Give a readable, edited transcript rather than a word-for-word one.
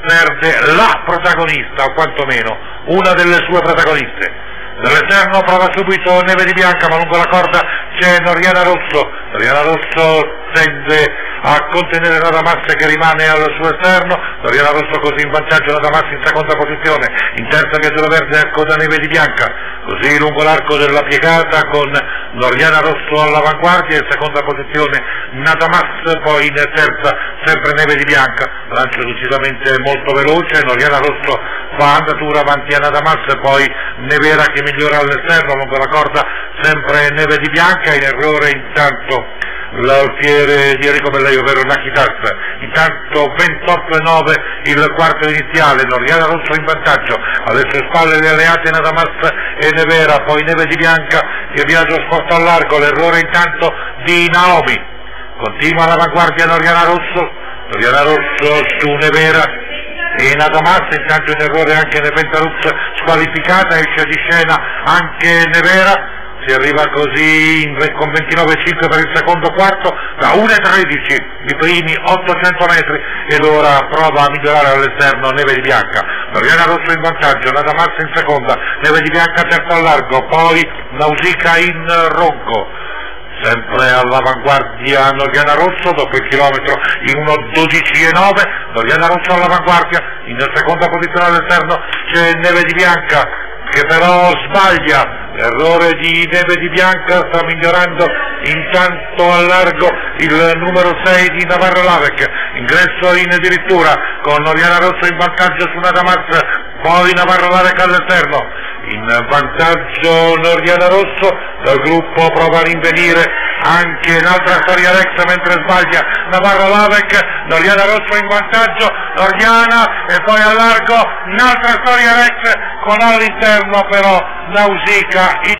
perde la protagonista, o quantomeno una delle sue protagoniste. Dall'esterno prova subito Neve di Bianca, ma lungo la corda c'è Noriana Rosso. Noriana Rosso tende a contenere Nadamas che rimane al suo esterno. Noriana Rosso così in vantaggio, Nadamas in seconda posizione, in terza Viaggio Verde a coda Neve di Bianca, così lungo l'arco della piegata con Noriana Rosso all'avanguardia, in seconda posizione Nadamas, poi in terza sempre Neve di Bianca, lancio decisamente molto veloce, Noriana Rosso fa andatura avanti a Nadamas, poi Nevera che migliora all'esterno, lungo la corda sempre Neve di Bianca, in errore intanto l'alfiere di Enrico Bellei, ovvero Nakitas, intanto 28-9 il quarto iniziale, Noriana Rosso in vantaggio, alle sue spalle le alleate Nadamas e Nevera, poi Neve di Bianca che viaggia sporta al largo, l'errore intanto di Naomi, continua all'avanguardia Noriana Rosso su Nevera, e Nadamas, intanto in errore anche Neventaruz squalificata, esce di scena anche Nevera, si arriva così con 29,5 per il secondo quarto, da 1,13 i primi 800 metri, ed ora prova a migliorare all'esterno Neve di Bianca, Noriana Rosso in vantaggio, Nadamas in seconda, Neve di Bianca terza al largo, poi Nausicaa in ronco. Sempre all'avanguardia Noriana Rosso, dopo il chilometro in 1:12,9, Noriana Rosso all'avanguardia, in seconda posizione all'esterno c'è Neve di Bianca che però sbaglia, errore di Neve di Bianca, sta migliorando intanto al largo il numero 6 di Navarro Lavec, ingresso in addirittura con Noriana Rosso in vantaggio su Nadamas, poi Navarro Lavec all'esterno, in vantaggio Noriana Rosso, dal gruppo prova a rinvenire anche l'altra Storia Rex mentre sbaglia Navarro Lavec, Noriana Rosso in vantaggio, Noriana e poi al largo un'altra Storia Rex con all'interno però Nausicaa.